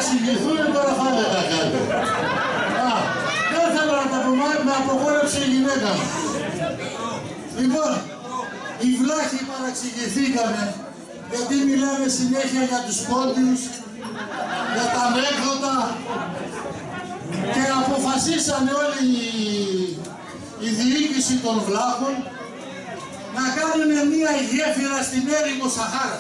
παραξηγηθούν, τώρα θα έλεγα κάτι. Δεν θέλω να τα πούμε, με απογόρευσε η γυναίκα μου. Λοιπόν, οι βλάχοι παραξηγηθήκανε, γιατί μιλάνε συνέχεια για τους πόντιους, για τα ανέκδοτα και αποφασίσανε όλη η διοίκηση των βλάχων να κάνουν μία γέφυρα στην έρημο Σαχάρα.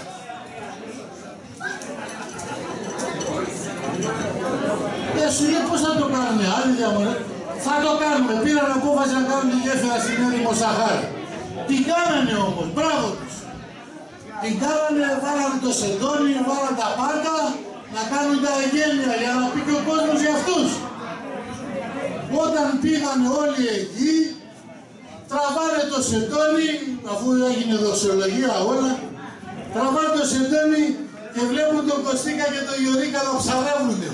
Σου λέει πώς θα το κάνουμε, άλλη διαμονή. Θα το κάνουμε, πήραν απόφαση να κάνουν τη γέφυρα στην έρημο Σαχάρα. Την κάνανε όμως, μπράβο τους. Την κάνανε, βάλανε το σεντόνι, βάλανε τα πάντα, να κάνουν τα εγγένεια για να πει και ο κόσμος για αυτούς. Όταν πήγανε όλοι εκεί, τραβάνε το σεντόνι, αφού έγινε δοξολογία όλα, τραβάνε το σεντόνι και βλέπουν τον Κωστίκα και τον Γιωρίκα να ψαρεύουνε.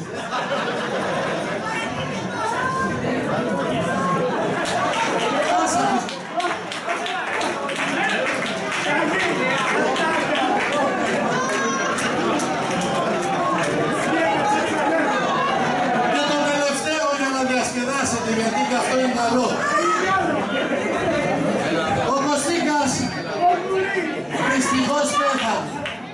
Και το τελευταίο για να διασκεδάσετε, γιατί και αυτό είναι καλό. Ο Κωστίκας δυστυχώς πέθανε.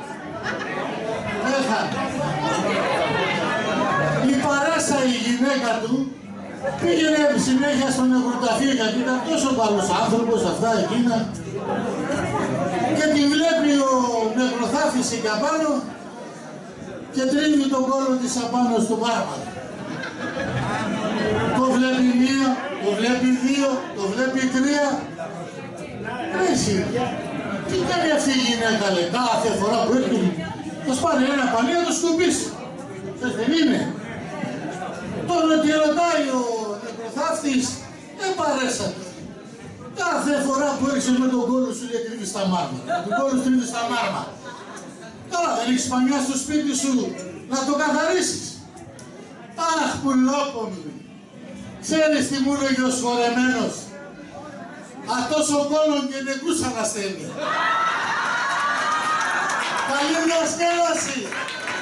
Η Παράσα, η γυναίκα του, πήγαινε συνέχεια στο νεκροταφείο γιατί ήταν τόσο καλός άνθρωπος, αυτά εκείνα, και τη βλέπει ο νεκροθάφης εκεί απάνω και τρίβει τον κόλλο της απάνω στο μάρμα. Το βλέπει μία, το βλέπει δύο, το βλέπει τρία. Εσύ, τι κάνει αυτή η γυναίκα, λέει, κάθε φορά που έρχεται, θα σπάνε ένα πανί να το σκουπίσει. Δεν είναι. Τώρα τι ρωτάει ο νεκροθάφτης, παρέσατε. Κάθε φορά που έρχεσαι με τον κόλλο σου λέει τρίβει στα μάρμα. Τον κόλλο τρίβει στα μάρμα. Τώρα δεν έχεις πανιά στο σπίτι σου να το καθαρίσεις. Αχ, πουλόπομη. Ξέρεις τι μου έλεγε ο σχορεμένος. Αυτός ο κόλλον και νεκρούς αναστέλνει. Καλή διασκέδαση.